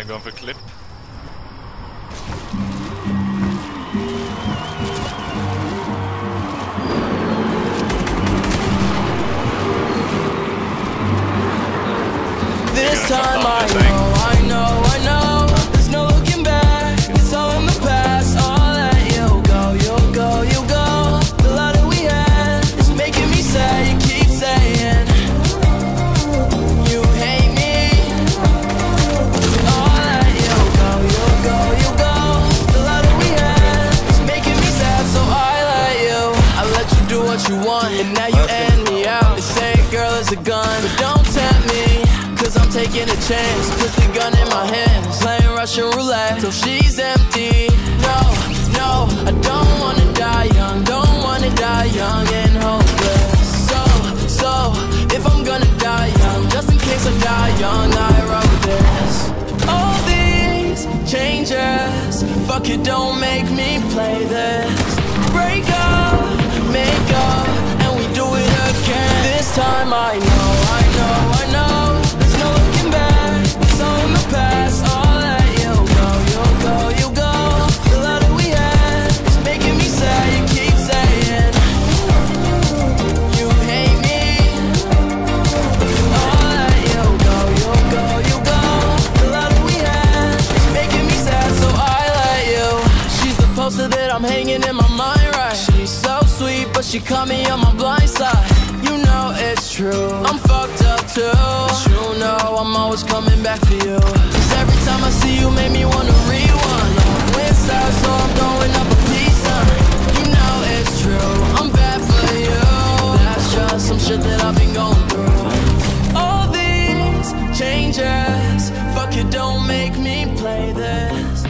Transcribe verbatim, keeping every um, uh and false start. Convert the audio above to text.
gonna go for clip. This time I know, I know, I know. There's no looking back, it's all in the past. I'll let you go, you'll go, you'll go. The love that we had is making me sad. You keep saying you hate me. I'll let you go, you'll go, you'll go. The love that we had is making me sad, so I let you. I let you do what you want, and now you end me out. They say a girl is a gun, but don't tempt me. Cause I'm taking a chance, put the gun in my hands, playing Russian roulette till she's empty. No, no, I don't wanna die young, don't wanna die young and hopeless. So, so, if I'm gonna die young, just in case I die young, I wrote this. All these changes, fuck it, don't make me play this. Break up, make up, and we do it again. This time I know, I know, I know. I'm hanging in my mind, right? She's so sweet, but she caught me on my blind side. You know it's true, I'm fucked up too. But you know I'm always coming back for you. Cause every time I see you make me wanna rewind. I'm inside, so I'm throwing up a peace sign. You know it's true, I'm bad for you. That's just some shit that I've been going through. All these changes, fuck it, don't make me play this.